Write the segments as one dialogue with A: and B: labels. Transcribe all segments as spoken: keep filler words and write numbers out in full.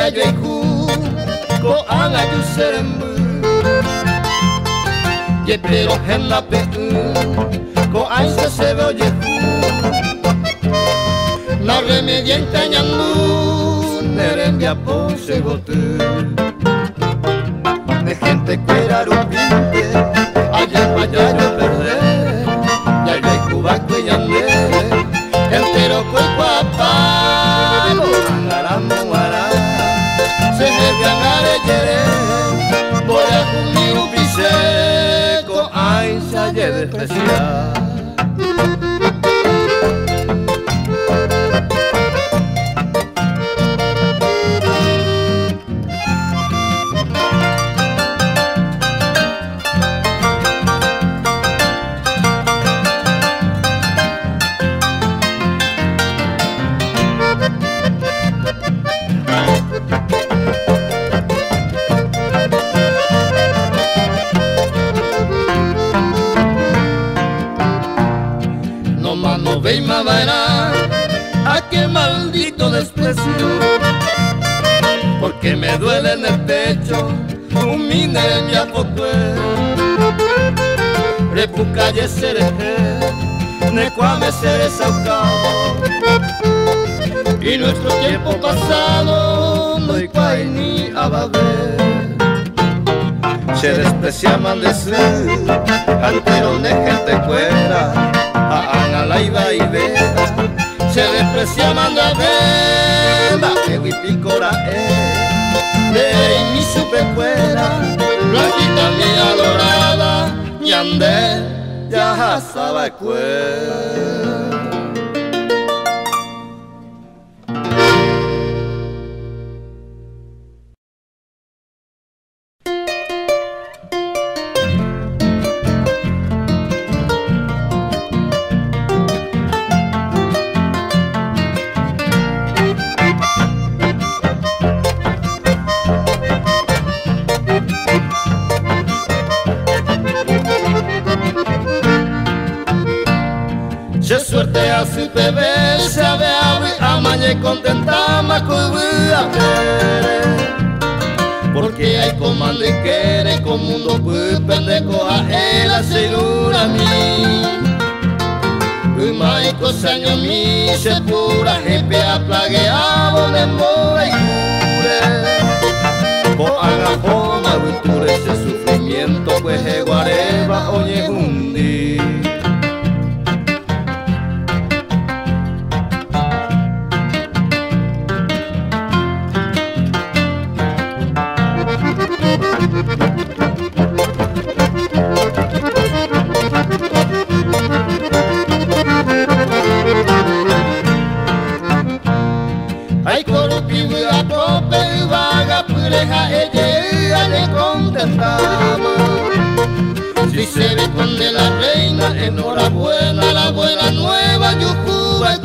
A: ya yo iku ko anga ju serembu ye pero henna pe ko aisa se ve oye na remedia engañando nerembia po se botu de gente que era rupinte allá pa allá yo perdé ya yo iku va que yande entero koi guapa angaramu ara se me gangare yere voy a conmigo pise ko aisa ye despreciar. Ve y me vaina a qué maldito desprecio, porque me duele en el pecho un minere mi apocue repucalle sereje ne cuame seré saucado y nuestro tiempo pasado no hay cuay ni ababe se desprecia maldecir antero de gente fuera a la iba y vera se desprecia manda venda que huipicora es de mi supe fuera blanquita mi adorada ñande ya sabe cuer. Se suerte a su bebé, se ave a mañe contenta macubuya porque hay comando y quiere con mundo pues pendejo a él asegura a mí Umai cosaño mi se pura jepe a plagueado de mora y cure po haga foma venture ese sufrimiento pues eguareba oye hundi. Ay coropi a tope vaga pureja ella le contentamos si se ve con de la reina enhorabuena la buena nueva yucuba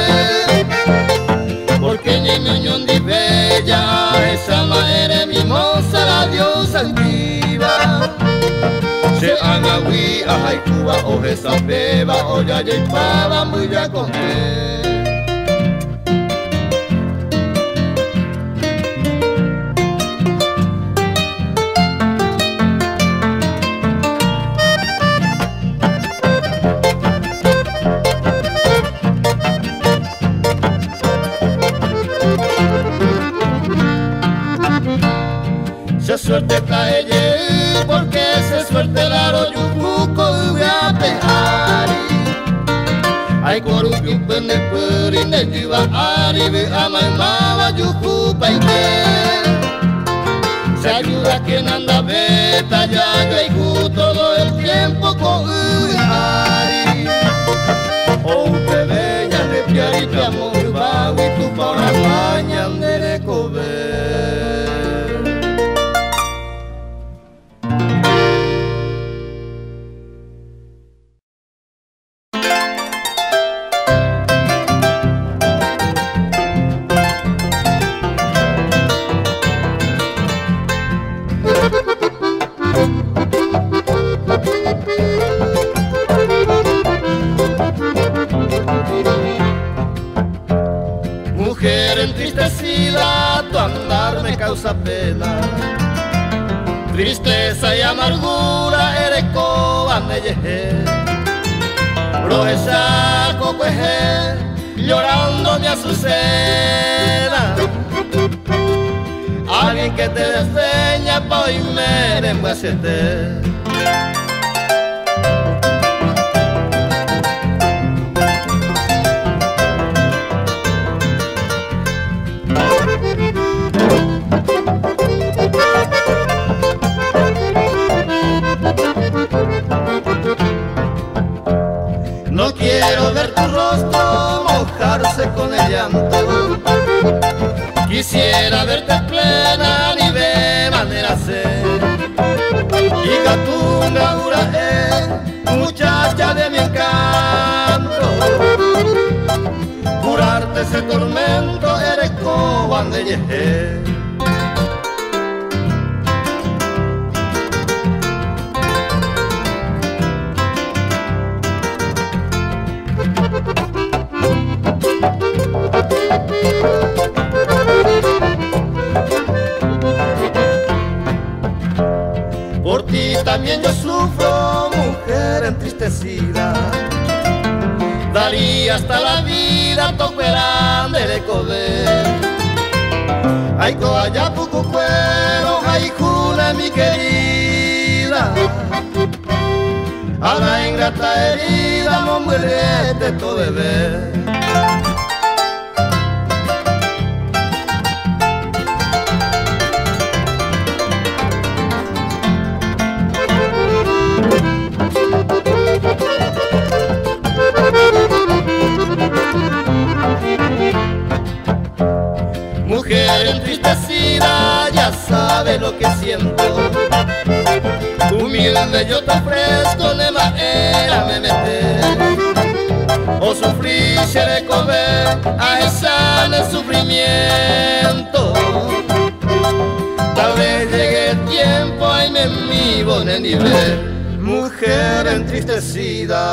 A: porque ni meñón di bella esa madre mimosa la diosa altiva se haga hui a Cuba o esa beba o ya ya y pava muy ya conté. Se suerte caelle porque se suerte la royucuco y a pejari ay corupi un pende puri ne jiva ari ve amai mama yucupa y se ayuda quien anda beta ya yo todo el tiempo con ari o te veña de piarita muy bajo y tu para guaña de comer. causa pena. Tristeza y amargura eres cobaneye, broesa cocueje, llorando mi azucena. Alguien que te desdeña pa' oírme rembuacete. No quiero ver tu rostro mojarse con el llanto. Quisiera verte plena ni de manera ser. Y Catunga Urae, muchacha de mi encanto. Curarte ese tormento eres cobandeye. Por ti también yo sufro, mujer entristecida. Daría hasta la vida toperande de coder. Ay, coaya pucu cuero, ay, juna mi querida. A la ingrata herida no muérete tu bebé. Mujer entristecida, ya sabe lo que siento. Humilde yo te ofrezco, de manera me meter. O sufrir seré comer, a esa el sufrimiento. Tal vez llegue el tiempo, ay me mi bone nivel. Mujer entristecida.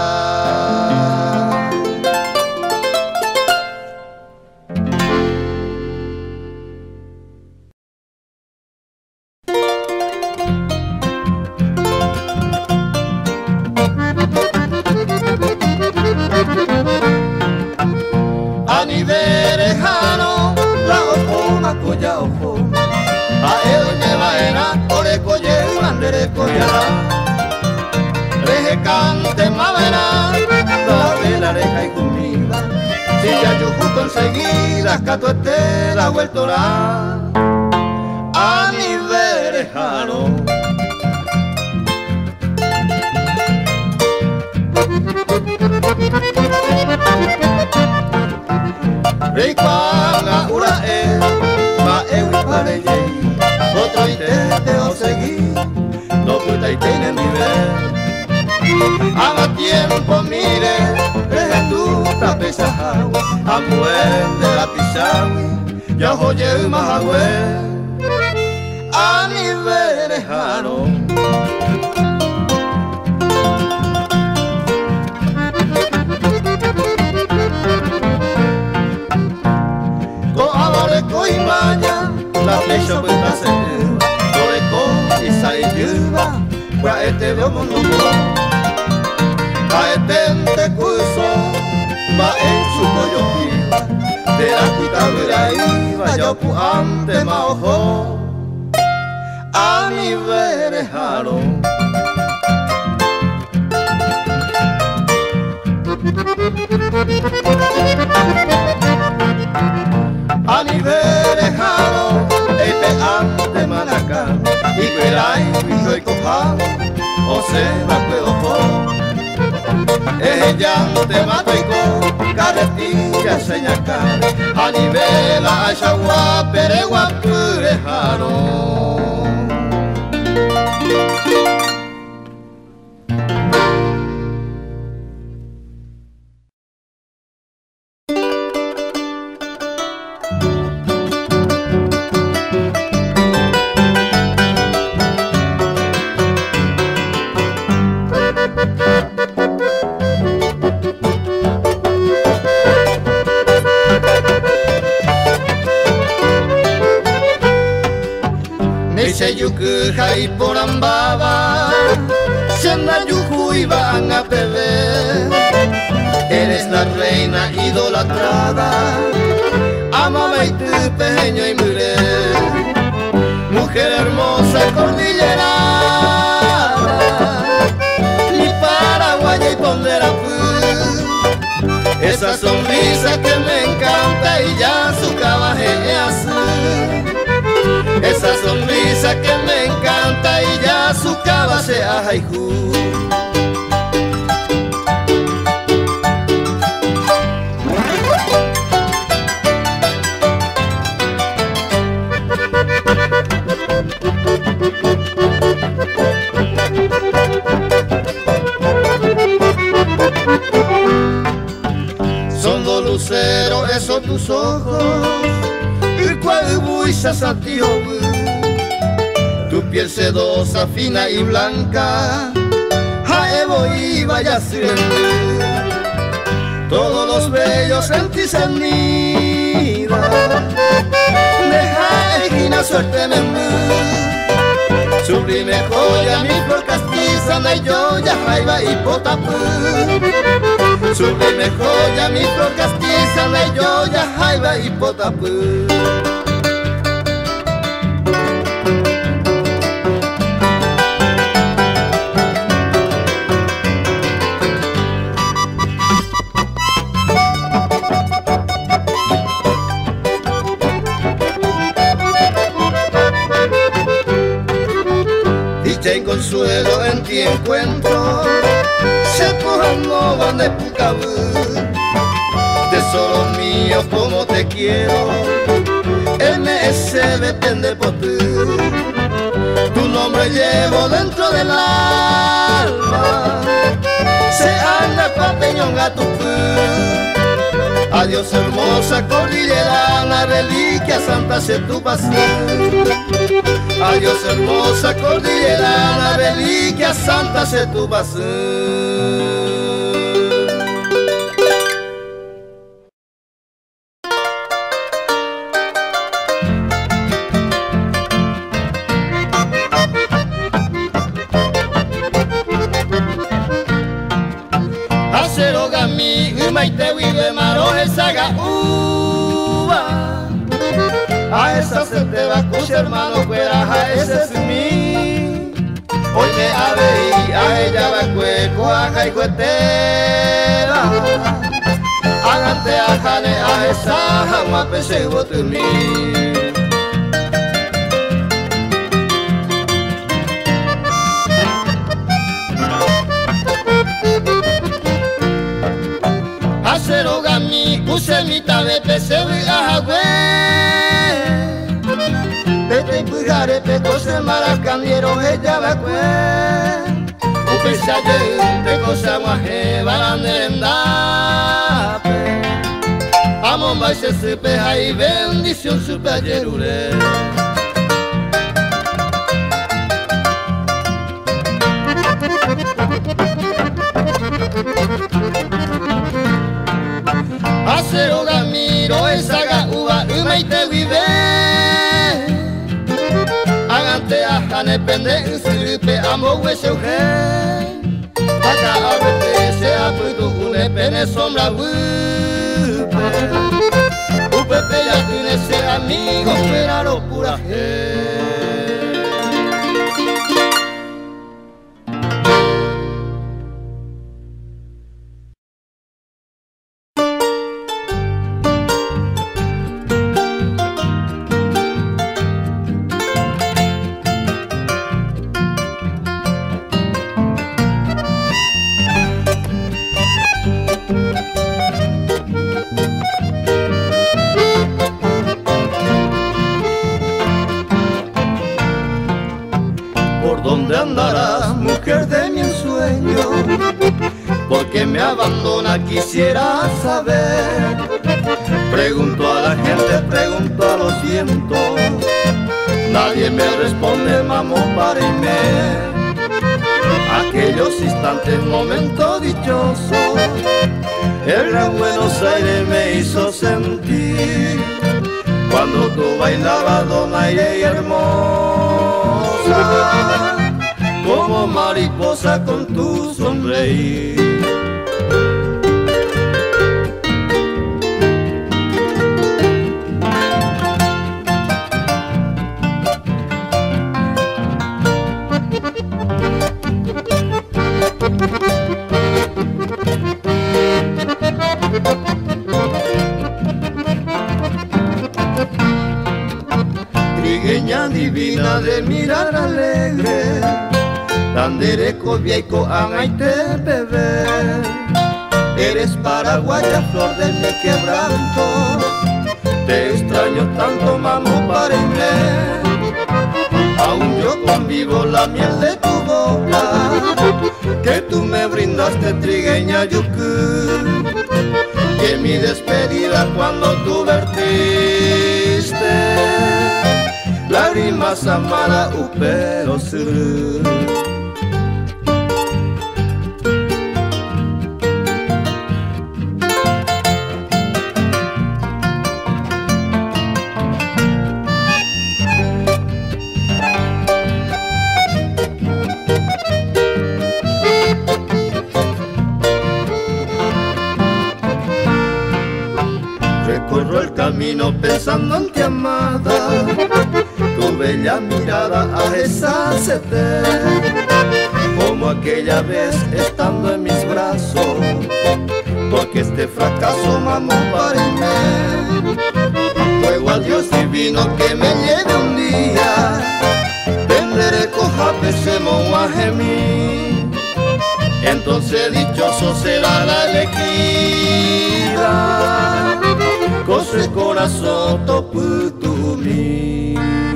A: Aniverejano, la ojona coya ojo. A él lleva era, ore coye, mandere coyara. Reje cante mavera, la vela reja y comida. Si ya yo justo enseguida, cato este la vuelto la. Aniverejano. Reikuanga urae, ma ewi pareye. Otro intente o seguir, no puta y tiene nivel. Haga tiempo, mire, deje tu tapesajau. Amuen de la pisawi, ya oye mahagüe. Aniverejano. Y maña, la flecha vuelta se lleva. Toreco y saiyuba, kwa este veo mundo. A este te curso, va en su pollo piba. De la cuita vira iba, yo pu ante ma ojo. Aniverejano. Aniverejano, este ante manacá. Y verai, y soy cojado, o se va puedo por. Es ella te mato y con carretilla señacar. Anivela, ayagua, peregua, purejano. Meise yuku hai porambaba, Shanda yuku iban a perder. Eres la reina idolatrada, amame y tu pequeño y mujer, mujer hermosa cordillerana, mi paraguaya y ponderapú. Esa sonrisa que me encanta y ya su cabaje es azul. Esa sonrisa que me encanta y ya su cabaje es haiku. Son dos luceros esos tus ojos, el cual buisas a ti, tu piel sedosa, fina y blanca, jaevo y vaya siendo, todos los bellos en ti se nidan, deja esquina suerte menú, sublime joya, mi flor castiza, na yo ya jaiba y potapú. Sublime joya, mi flor castiza, na yo ya jaiba y potapú. Dicha y consuelo en ti encuentro, se pujan no van de pucabú. Tesoro mío como te quiero, M S depende por ti. Tu nombre llevo dentro del alma, se anda papeñón a tu pu. Adiós hermosa cordillerana, reliquia santa se tu pasión. Adiós hermosa cordillerana, reliquia santa se tu pasión. Acerogami, umaite vive maro esaga uva. A esa se te va cucha hermano fuera, a ese es mi. Hoy me ave y a ella va cueco, a jaicuetera. Agante a jane a esa jamás pensé voto en mí. Acerogami, usemita de pesebe a jagüe. Pete pujare peco se maracandiero ella va cue. Upe saye peco se aguaje baranderendape. Amon baise supe hay bendición supe ayerure. Acerogami, esa uva umaite vive. Agante a jane pende usurupe amo hueseuge. Acá a vete se aputo une pene sombra upe. Upepe ya tiene ser amigo fuera locura je. ¿Dónde andarás, mujer de mi ensueño? ¿Por qué me abandona? Quisiera saber. Pregunto a la gente, pregunto a los vientos. Nadie me responde, mamó para irme. Aquellos instantes, momentos dichosos, el gran Buenos Aires me hizo sentir. Cuando tú bailabas, don aire y hermoso. como mariposa con tu sonreír. Trigueña divina de mirar alegre, Tandereco viejo anaite bebé, eres paraguaya, flor de mi quebranto, te extraño tanto, mamo, párenme. Aún yo convivo la miel de tu boca, que tú me brindaste, trigueña yucu. Y en mi despedida cuando tú vertiste lágrimas amara upero suru. Recorro el camino pensando en ti, amada, tu bella mirada a deshacerse, como aquella vez estando en mis brazos, porque este fracaso, mamá, párenme. Ruego a Dios divino que me lleve un día, tendré coja pesemo a gemir, entonces dichoso será la elegida, cose corazón topu tu mi.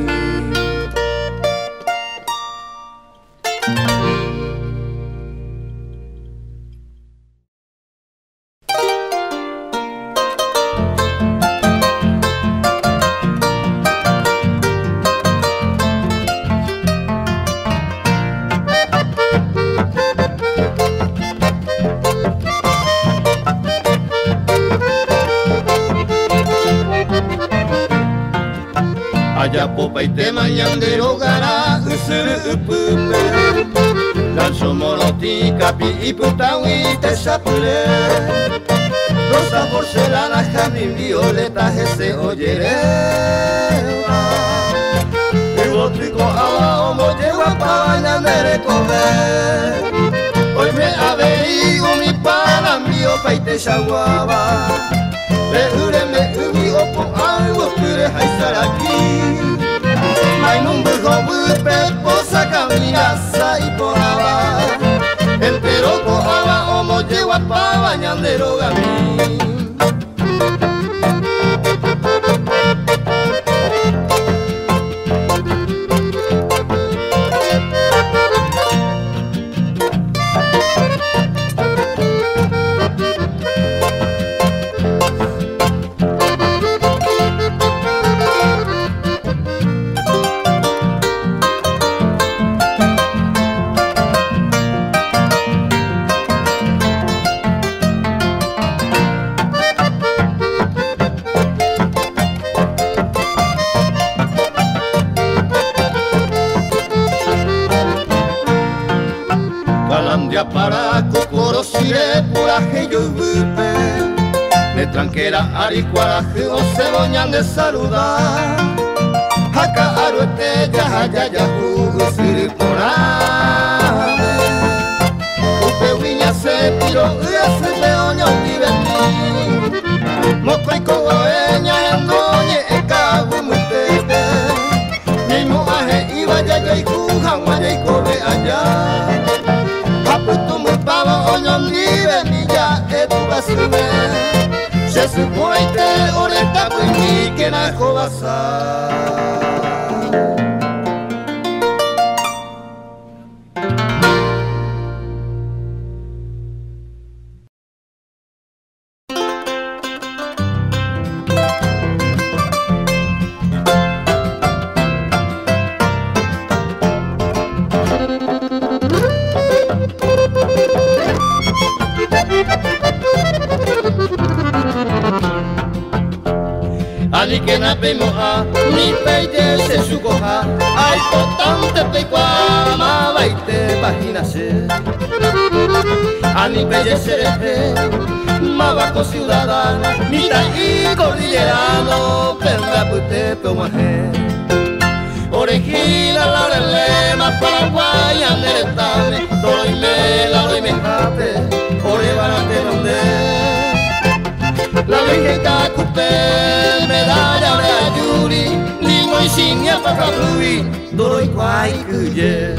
A: Allá popa y te mañandero gara usuru upupe, lanzo moroti capi y putawi te sapure, rosa porcelana jardín violeta ese oyereva, y botrico awa omo lleva pa mañandere comer. Hoy me aveigo mi pana mío pa y te chaguaba, le ure me ubi opo algo pure haisar aquí. Mai nung bergobu posa caminasa y poraba, entero ko awa omo lleva pa bañandero gami. Calandia para cocorosire puraje yo bupe, me tranquera aricuaraje o ceboñan de saludar, jaca aruete ya ya ya jugusiri porame, upe viña se tiro y ese peoño vive en mí, moco y cogoeña en doñe en cago mutete, mi muaje iba ya ya y cujan guaya y cobe allá. Putu muy pavo oñom libe mi ya etu basume, se supoite oreta kuini que na jobasa. Ali que na peimoa, ni peite se sucoja, ay potante peikua ma baite baji. Ani Pellecerete, Mabaco ciudadano, Mitaí cordillerano, Perla Putepe Guajé. Orejina, Laurelema, Paraguaya, Neretame, Toroime, Laurime Jape, Orebarate donde. La Virgen Cacupé, medalla de Ayuri, Limo y Sinia para Rubí, Doro y Cuaycuye.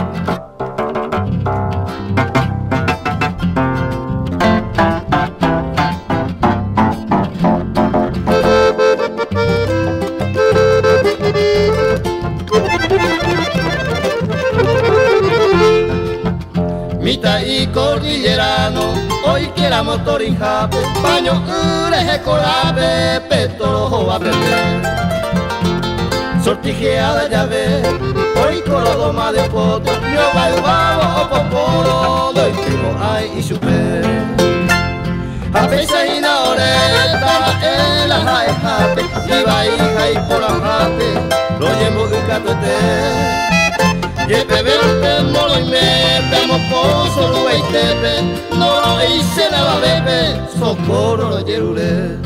A: Mitaí cordillerano, hoy quiera motor y jape, paño ureje corape, petorojo a perder. Sortijeada llave, hoy corodoma de poto, yo bailaba o poporo, doy primo ay y supe. Jape y na oreta, en la jae jape, iba hija y por la jape, lo llevo un catuete. Yepe verte molo y mepe, amo pozo lo tepe, no lo hice nada bebe, socorro lo yerule.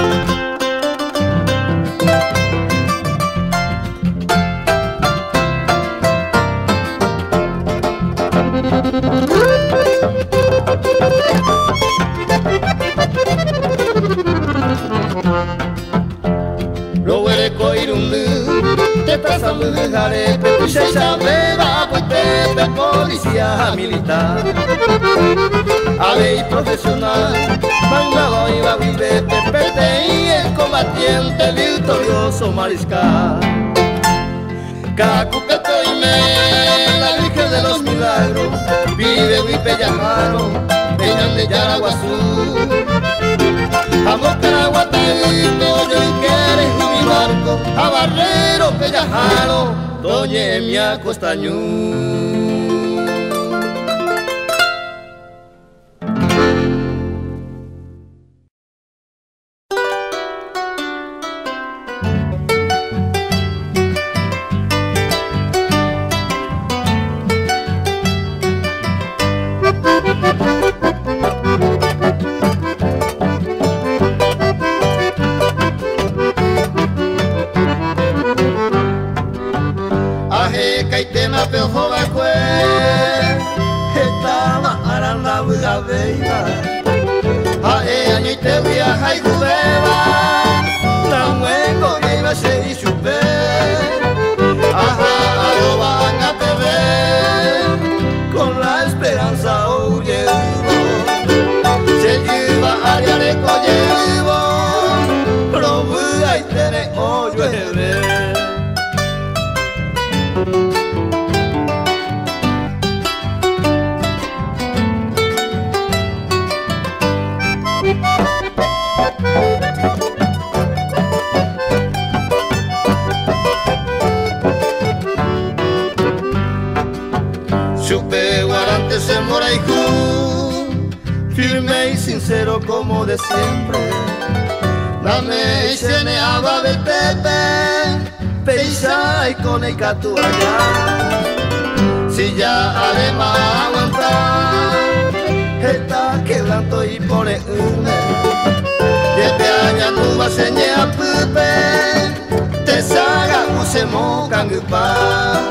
A: Lo huele coirundu, te pasa muy jarepe, se sabe va pues tepe, policía militar. Ave y profesional, mandado iba a vivir, perte y el combatiente victorioso mariscal. Cacupeto y me, la Virgen de los Milagros, vive Huipe Yajaro, Peñan de Yaraguazú. Amo Caraguatadito, yo y quieres mi barco, a Barrero, Pellajaro, Doña Emia Costañú. Caitema peo jovacue, estaba aranda buga veiva, ae añite via jaigubeba, la muengo iba se y supe, ajá, lo van a beber, con la esperanza oye se lleva área de collebo, pero buga y tere oye. Supe guarante se moraiku, firme y sincero como de siempre. Dame chene agua de tepe, peisa y con el catu allá. Si ya además aguantar, está quebrando y pone une. Y este año tu vas a enseñar pupe, te saga use mocan gupa.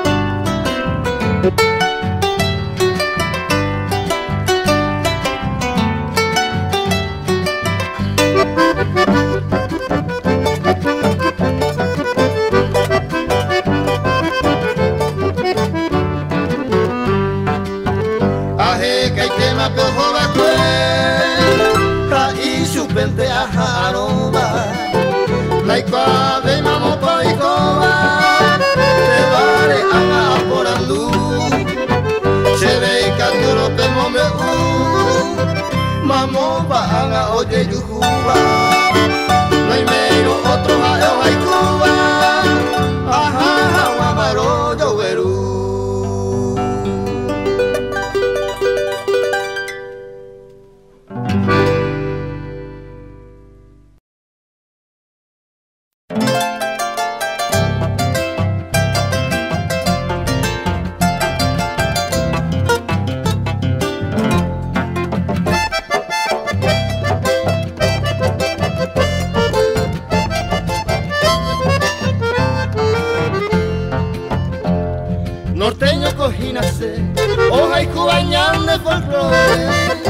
A: Vente a Jaroma, la icua de mamo paicoba, te vale a por andú, se ve y caturo te mome u, mamo pa anga oye yujuba, no hay menos otro jayo hay cuba, ajá, guamaro yo veru. norteño cojinase, hoja y cubañán de folclore.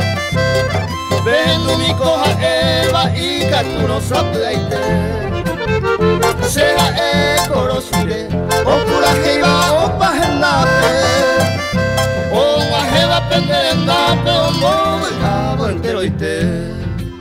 A: Ven mi coja eva y catuno saplaite. Sea e corosire, o curaje iba o pajendape. O majeva penderendape, o movilabo entero ite.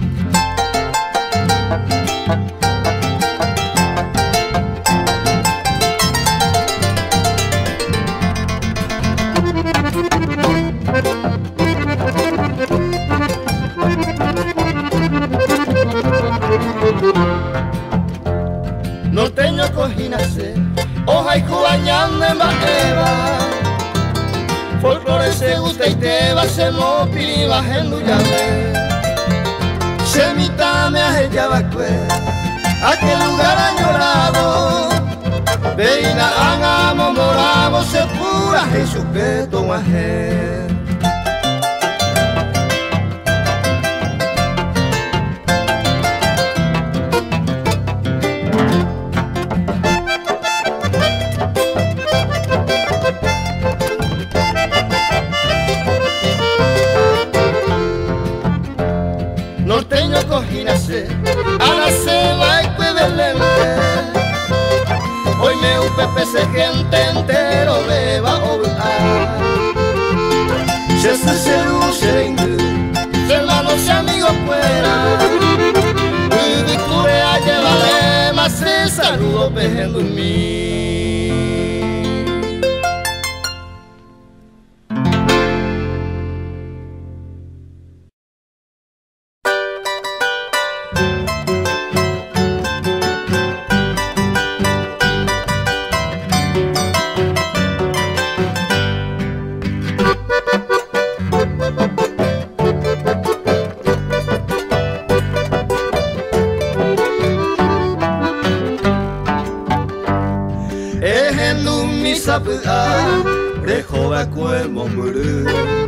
A: Norteño cojinase, hoja y cubañán de maeva. Folclore se gusta y te va, se mopi bajendo llave. Semita me ajellabacue, aquel lugar añorado. Veina hagamos moramos, se pura y sujeto majé. Norteño cojinase, a la ceba equivalente. Hoy me un pepe se gente entero beba o a. Se se se luce indu, se hermanos y amigos fuera. Y victoria a llevarle más se saludo pejendo en mí. Rehova kue momuru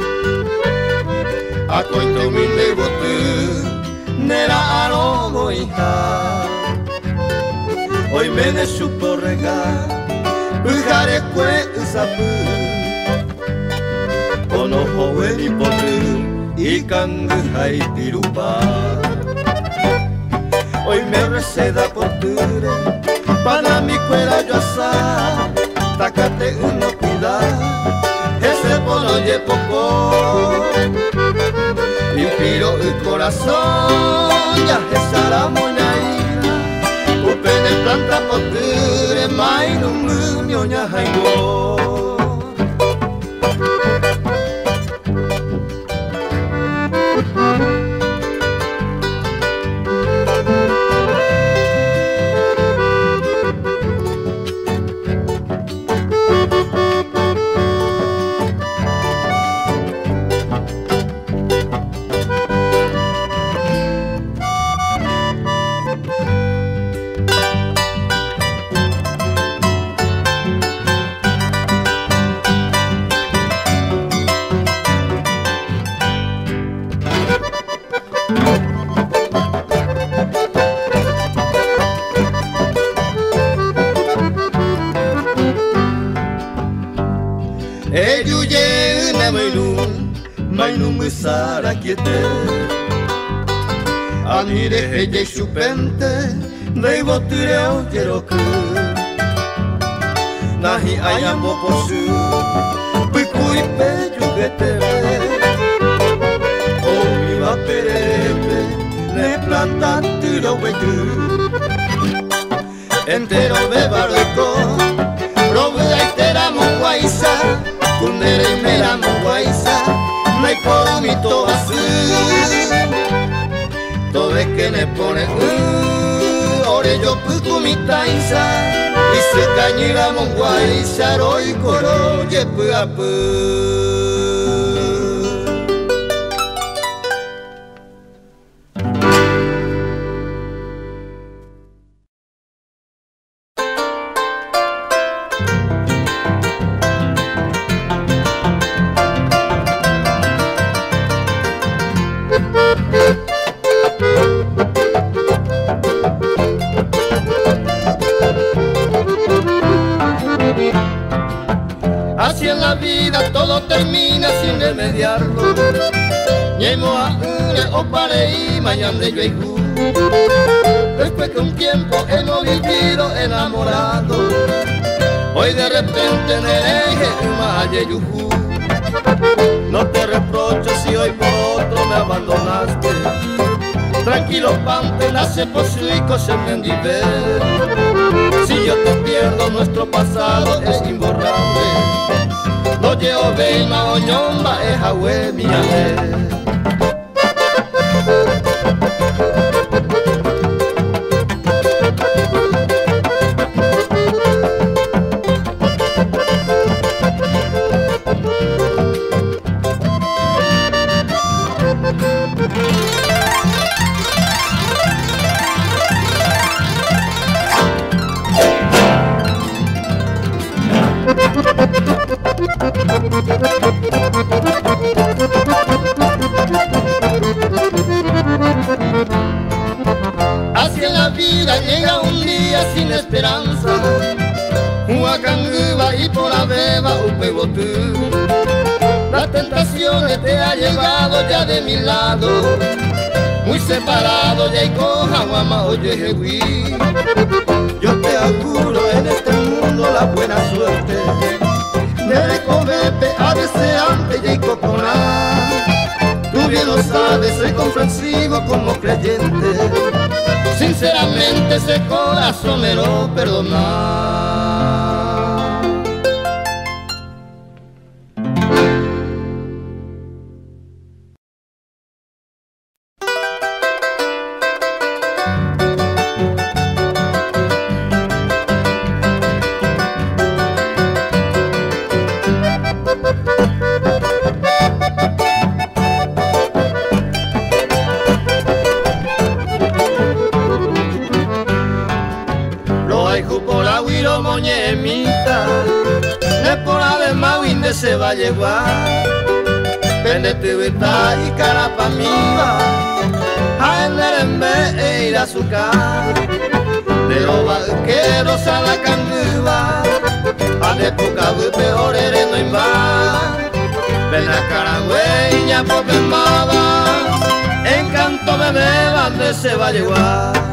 A: Akoito minde botu Nera arogo hija Hoy me de supo regar Ujare kue usapu Ono howe ni potu Ikan hai tirupa Hoy me receda por ture Para mi cuera yo asar Tácate uno cuida, ese polo ye poco. Inspiro el corazón, ya esa la moñaira. Upene planta poture, mainum ñoña jaigo. Sara quiete Anire eye chupente Dei botireo yeroku Nahi ayambo posu Pikui pe yugetere Omi wa perepe Ne planta tiro wetu Entero bebaroiko Robe aitera monguaisa Kundere imera monguaisa Nai por mi to azul Todo que ne pone uh, Ore yo puku mi taisa Y se cañira monguaisa Roi koro ye pu apu la vida todo termina sin remediarlo. Ñemo a une o parei mayande yo hijo. Después que un tiempo hemos vivido enamorados, hoy de repente nereje maye yuju. No te reprocho si hoy por otro me abandonaste. Tranquilo pante, nace por su hijo se me endiver. Si yo te pierdo, nuestro pasado es imborrable. No llevo veima o ñomba, es ahue mi ale. Así en la vida llega un día sin esperanza, Huacanguba y por la beba Upebotú. La tentación te ha llegado ya de mi lado, muy separado ya y coja guama oye jehuí. Yo te auguro en este mundo la buena suerte, de comepe a deseante y coconá. Tú bien lo sabes, soy comprensivo como creyente, sinceramente ese corazón me lo perdona. Moñemita, ne por además de se va a llevar, pende tibita y carapamiva, a enderembe e ir a su casa, de los vaqueros a la canduba, a de poca peor eres no más, ven a carangüeña por bembaba, encanto me beban de se va a llevar.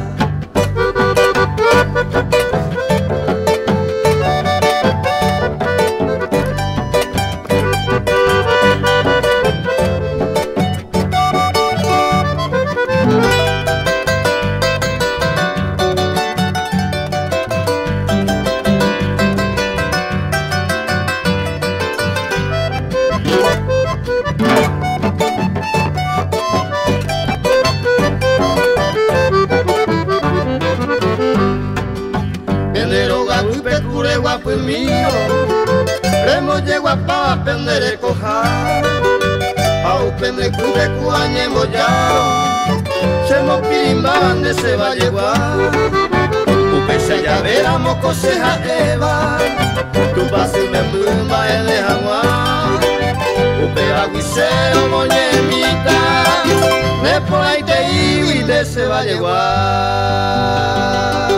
A: Guapo mío, hemos llegado para aprender a cojar, a aprender que cuañemos ya, se nos pimban de se va a llevar, upese ya veramos coseja Eva, tu pase me pluma en el jaguar, upe aguiseo moñemita, de por ahí te iba y de se va a llevar.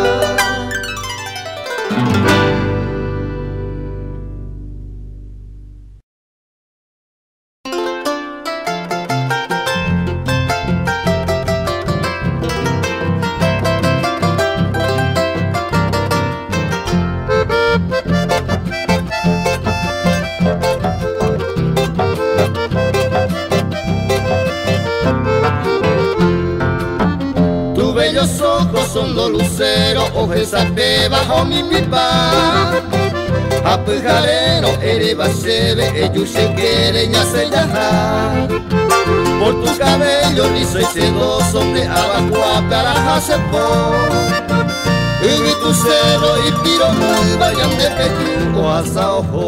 A: Los ojos son dos luceros, ojeras debajo mi pipa. A pujarero, ereba sebe, ellos se quieren hacer ya. Por tu cabello liso y sedoso, de abajo para hacer por. Y tu cero y tiro muy vayan de pecho hasta ojo.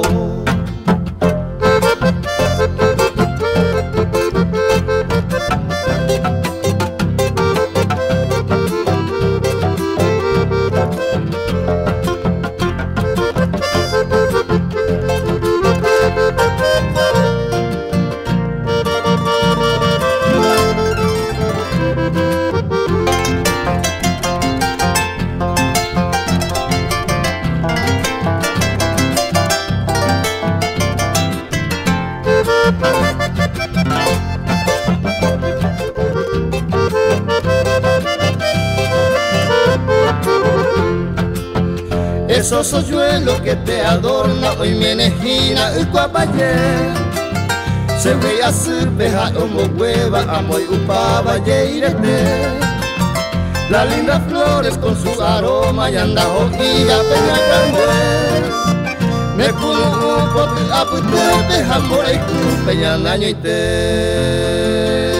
A: esos hoyuelos que te adornan, hoy me enejina y cuapaye. Se ve a surpeja como hueva, amo y upaba yeirete. Las lindas flores con su aroma y anda hoquilla peña grande. Me puno pote apute dejamore y cu peña naño y te.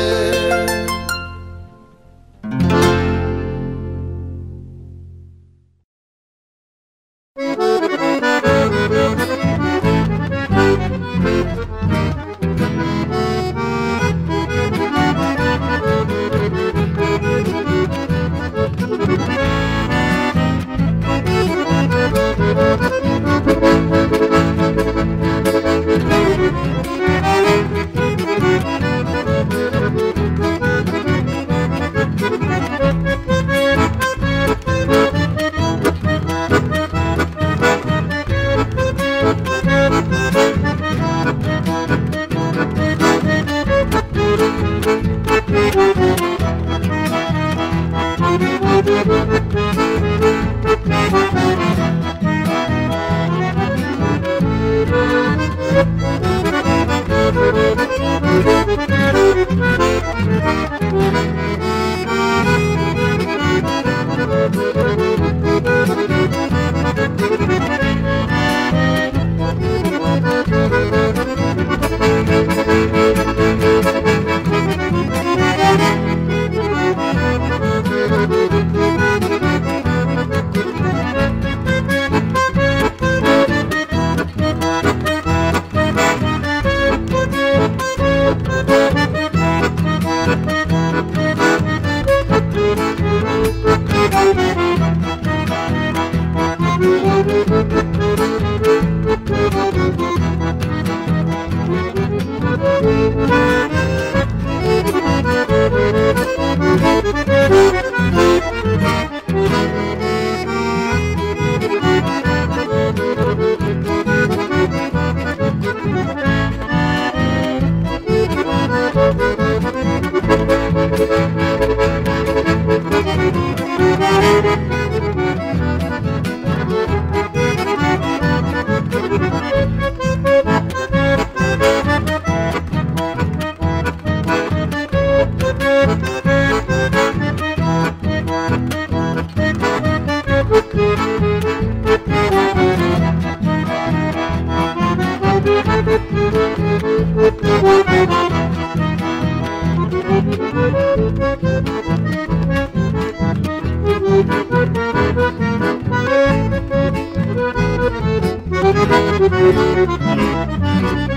B: Thank you.